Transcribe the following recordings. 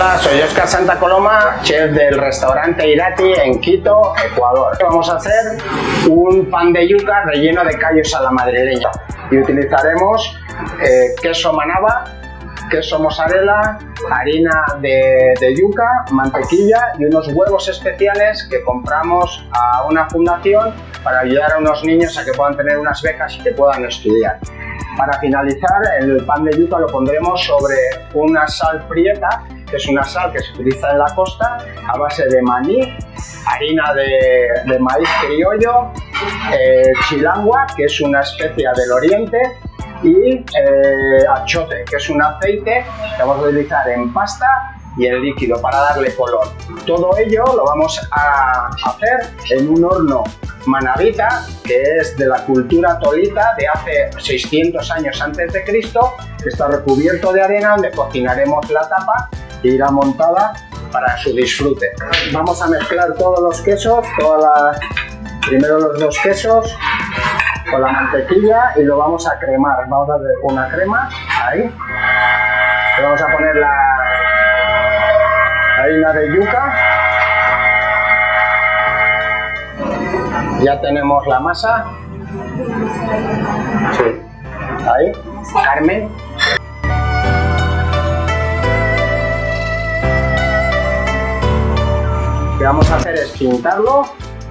Hola, soy Óscar Santa Coloma, chef del restaurante Irati en Quito, Ecuador. Vamos a hacer un pan de yuca relleno de callos a la madrileña y utilizaremos queso manaba, queso mozzarella, harina de yuca, mantequilla y unos huevos especiales que compramos a una fundación para ayudar a unos niños a que puedan tener unas becas y que puedan estudiar. Para finalizar, el pan de yuca lo pondremos sobre una sal prieta, que es una sal que se utiliza en la costa a base de maní, harina de maíz criollo, chilangua, que es una especia del oriente, y achote, que es un aceite que vamos a utilizar en pasta y en líquido para darle color. Todo ello lo vamos a hacer en un horno manabita, que es de la cultura tolita de hace 600 años antes de Cristo, que está recubierto de arena, donde cocinaremos la tapa e irá montada para su disfrute. Vamos a mezclar todos los quesos, primero los dos quesos con la mantequilla y lo vamos a cremar. Vamos a hacer una crema ahí. Le vamos a poner la harina de yuca. Ya tenemos la masa. Sí. Ahí. Carmen. Lo que vamos a hacer es pintarlo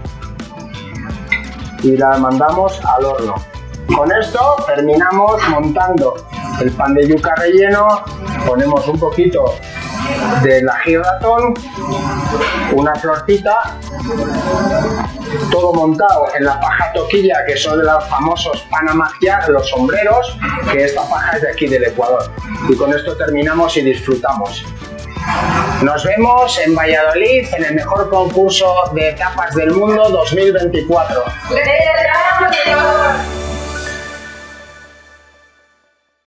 y la mandamos al horno. Con esto terminamos montando el pan de yuca relleno. Ponemos un poquito del ají ratón, una florcita, todo montado en la paja toquilla, que son de los famosos panamaciar, los sombreros, que esta paja es de aquí del Ecuador. Y con esto terminamos y disfrutamos. Nos vemos en Valladolid en el mejor concurso de tapas del mundo 2024.